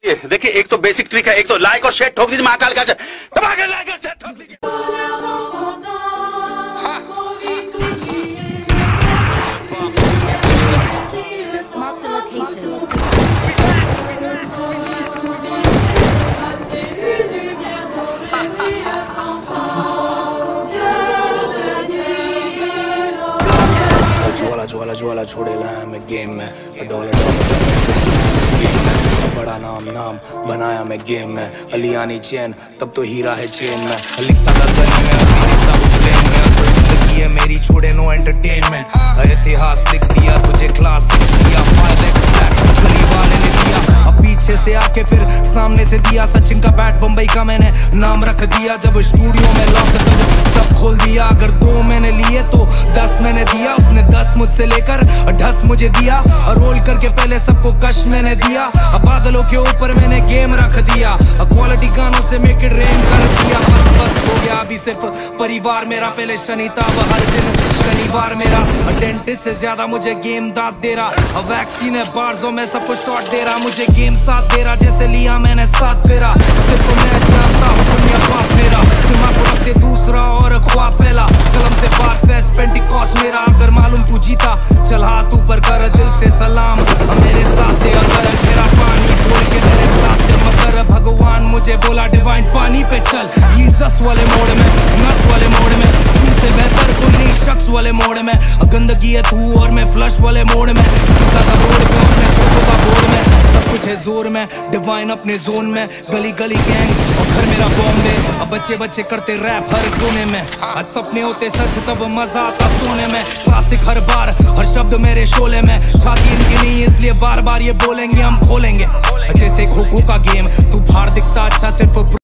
देखिए एक तो बेसिक ट्रिक है, एक तो लाइक और शेयर ठोक दीजिए महाकाल का दबा के लाइक और शेयर ठोक दीजिए। ज्वाला छोड़ेला है मैं गेम में, डॉलर बड़ा नाम बनाया मैं गेम में, अलियानी चैन तब तो हीरा है चेन में, लिखता था जिंदगी है मेरी छोड़े नो एंटरटेनमेंट, इतिहास लिख दिया तुझे क्लास दिया, 5x वाले ने दिया, अब पीछे से आके फिर सामने से दिया, सचिन का बैट बम्बई का मैंने नाम रख दिया, जब स्टूडियो में लॉक सब खोल दिया, अगर 2 मैंने लिए तो 10 मैंने दिया, उसने 10 मुझसे लेकर 10 मुझे दिया, और रोल करके पहले सबको कश मैंने दिया, अब बादलों के ऊपर मैंने गेम रख दिया, क्वालिटी गानों से मेक इट रेन कर दिया, बस हो गया अभी सिर्फ परिवार मेरा, पहले शनिता हर दिन शनिवार मेरा, डेंटिस्ट से ज्यादा मुझे गेम दाद दे रहा, वैक्सीन है बार्जों में सबको शॉट दे रहा, मुझे गेम साथ दे रहा, जैसे लिया मैंने साथ फेरा, सिर्फ मैं जानता हूँ दुनिया बाप मेरा, दिमाग को रखते दूसरा और ख्वाब पहला, कलम से बात फेस्ट पेंटिकॉस्ट मेरा, अगर मालूम तू जीता चल हाथ ऊपर कर दिल से सलाम, मेरे साथ दे अगर तेरा पानी बोल के मेरे साथ दे, मगर भगवान मुझे बोला डिवाइन पानी पे चल, जीसस वाले मोड़ में, नस वाले मोड़ में, तुमसे बेहतर कोई नहीं शख्स वाले मोड़ में, गंदगी है तू और मैं फ्लश वाले मोड़ में, कुछ है जोर में, डिवाइन अपने जोन में, गली गली गैंग और घर मेरा बॉम्बे, अब बच्चे बच्चे करते रैप हर कोने में, आज सपने होते सच तब मजा आता सोने में, क्लासिक हर बार हर शब्द मेरे शोले में, छाती इनकी नहीं इसलिए बार बार ये बोलेंगे हम खोलेंगे, जैसे खो खो का गेम तू बाहर दिखता अच्छा सिर्फ